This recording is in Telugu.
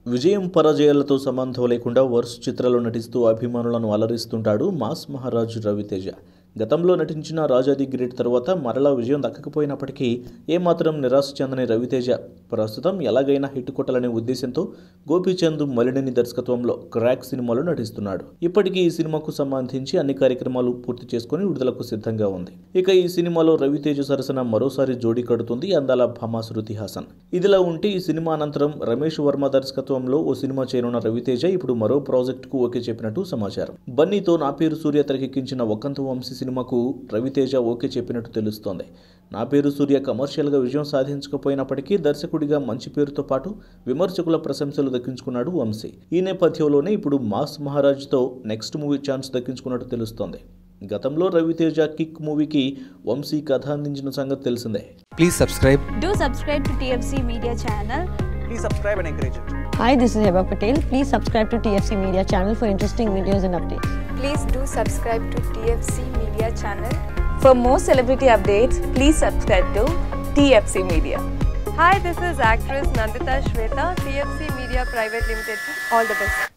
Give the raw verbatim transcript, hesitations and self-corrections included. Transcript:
విజయం పరాజయాలతో సంబంధం లేకుండా వరుస చిత్రాల్లో నటిస్తూ అభిమానులను అలరిస్తుంటాడు మాస్ మహారాజ్ రవితేజ. గతంలో నటించిన రాజాది గ్రేట్ తర్వాత మరలా విజయం దక్కకపోయినప్పటికీ ఏమాత్రం నిరాశ చెందని రవితేజ ప్రస్తుతం ఎలాగైనా హిట్ కొట్టాలనే ఉద్దేశంతో గోపీచంద్ మలినేని దర్శకత్వంలో క్రాక్ సినిమాలో నటిస్తున్నాడు. ఇప్పటికీ ఈ సినిమాకు సంబంధించి అన్ని కార్యక్రమాలు పూర్తి చేసుకుని విడుదలకు సిద్ధంగా ఉంది. ఇక ఈ సినిమాలో రవితేజ సరసన మరోసారి జోడీ కడుతుంది అందాల భామ శృతి హాసన్. ఇదిలా ఉంటే ఈ సినిమా అనంతరం రమేష్ వర్మ దర్శకత్వంలో ఓ సినిమా చేయనున్న రవితేజ ఇప్పుడు మరో ప్రాజెక్టుకు ఓకే చెప్పినట్టు సమాచారం. బన్నీతో నా పేరు సూర్య తెరకెక్కించిన వకంత వంశీ సినిమాకు రవితేజ ఓకే చెప్పినట్టు తెలుస్తోంది. నా పేరు సూర్య కమర్షియల్గా విజయం సాధించకపోయినప్పటికీ దర్శకుడిగా మంచి పేరుతో పాటు విమర్శకుల ప్రశంసలు దక్కించుకున్నాడు వంశీ. ఈ నేపథ్యంలోనే ఇప్పుడు మాస్ మహారాజ్తో నెక్స్ట్ మూవీ ఛాన్స్ దక్కించుకున్నట్టు తెలుస్తోంది. గతంలో రవితేజ కిక్ మూవీకి వంశీ కథ అందించిన సంగతి తెలిసిందే. Please subscribe. Do subscribe to T F C Media channel. Please subscribe and encourage it. Hi, this is Heba Patel. Please subscribe to T F C Media channel for interesting videos and updates. Please do subscribe to T F C Media channel. For more celebrity updates, please subscribe to T F C Media. Hi, this is actress Nandita Shweta, T F C Media Private Limited. All the best.